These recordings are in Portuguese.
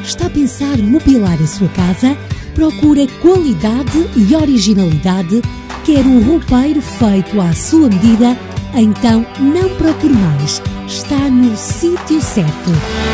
Está a pensar mobilar a sua casa? Procura qualidade e originalidade? Quer um roupeiro feito à sua medida? Então não procure mais. Está no sítio certo.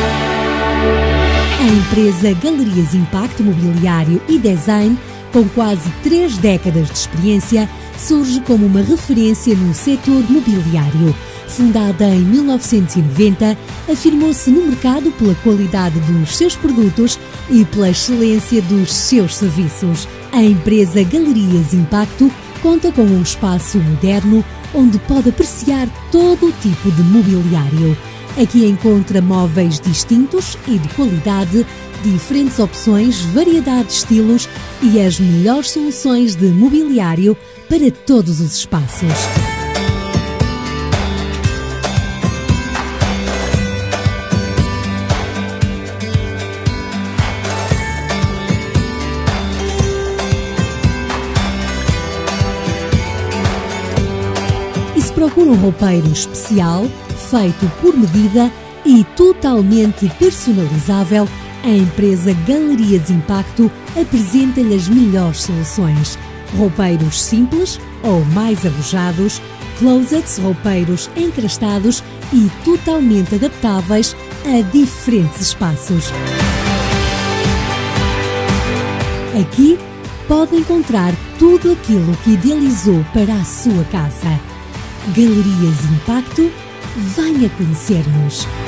A empresa Galerias Impacto Mobiliário e Design, com quase 3 décadas de experiência, surge como uma referência no setor mobiliário. Fundada em 1990, afirmou-se no mercado pela qualidade dos seus produtos e pela excelência dos seus serviços. A empresa Galerias Impacto conta com um espaço moderno onde pode apreciar todo o tipo de mobiliário. Aqui encontra móveis distintos e de qualidade, diferentes opções, variedade de estilos e as melhores soluções de mobiliário para todos os espaços. E se procura um roupeiro especial, feito por medida e totalmente personalizável, a empresa Galerias Impacto apresenta-lhe as melhores soluções. Roupeiros simples ou mais arrojados, closets, roupeiros encrastados e totalmente adaptáveis a diferentes espaços. Aqui pode encontrar tudo aquilo que idealizou para a sua casa. Galerias Impacto, venha conhecer-nos.